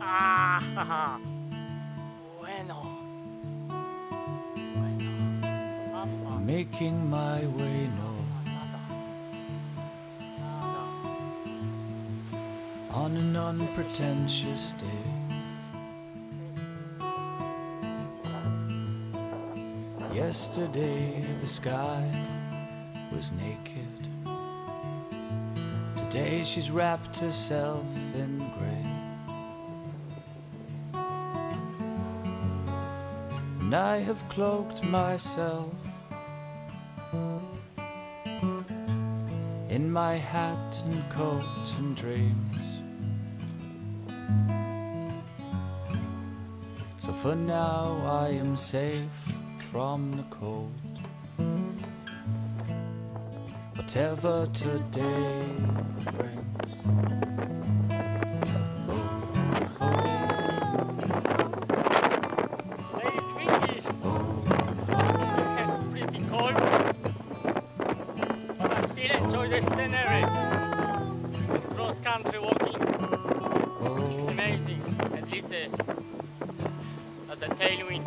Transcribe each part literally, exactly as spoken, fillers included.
Ah, bueno. I'm making my way north on an unpretentious day. Yesterday the sky was naked. Today she's wrapped herself in grey. And I have cloaked myself in my hat and coat and dreams. So for now I am safe from the cold, whatever today brings. Today is windy. It's pretty cold, but I still enjoy the scenery. Cross country walking. It's amazing. At least uh, as a tailwind.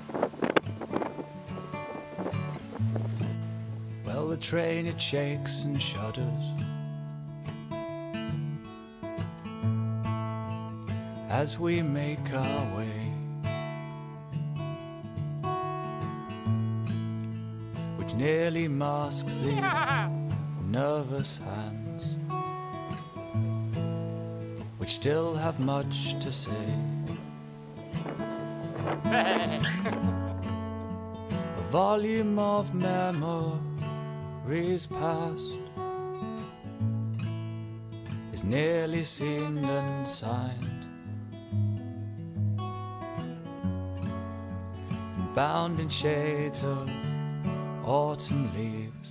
Well, the train it shakes and shudders as we make our way, which nearly masks the nervous hands, which still have much to say. A volume of memories past is nearly sealed and signed, and bound in shades of autumn leaves,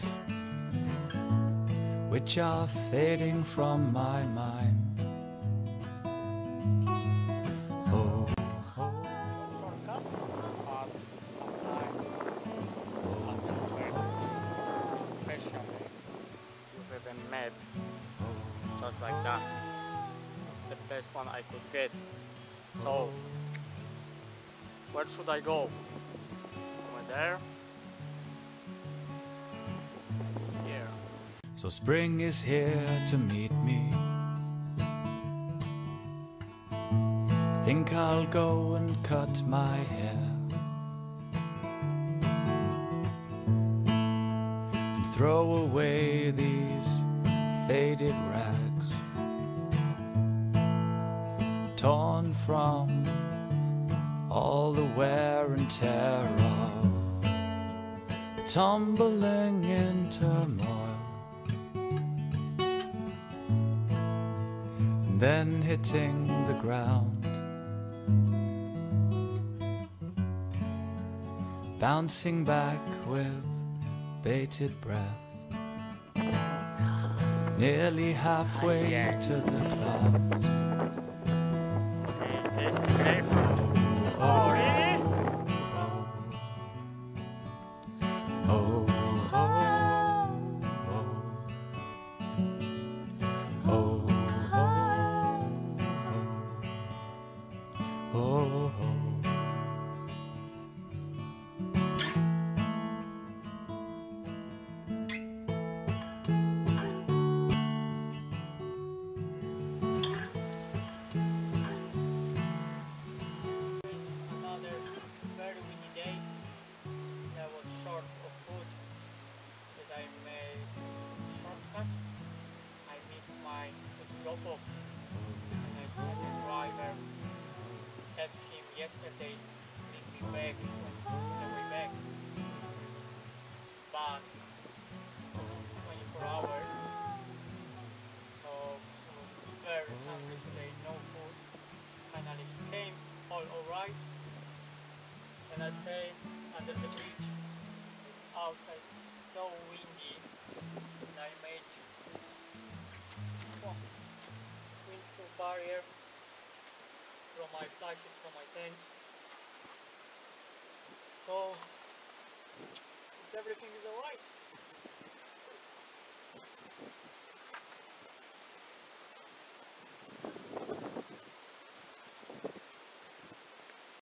which are fading from my mind. Oh, Shortcuts, but sometimes especially with a map, just like that. It's the best one I could get. So, where should I go? Over there? Here. so spring is here to meet me. I think I'll go and cut my hair and throw away these faded rags, torn from all the wear and tear of tumbling in turmoil, and then hitting the ground, bouncing back with bated breath, nearly halfway Yes. to the clouds. Okay, this is safe. Oh, really? Oh, oh, oh, oh, oh, oh, oh. Another very windy day. I was short of food as I made shortcut. I missed my food drop off and I sent the driver, asked him yesterday to bring me back on the way back. But twenty-four hours, so I was very hungry today, no food. Finally he came, all alright. And I stayed under the bridge. It's outside so windy, and I made oh, windproof barrier from my flysheet, from my tent. So, if everything is alright.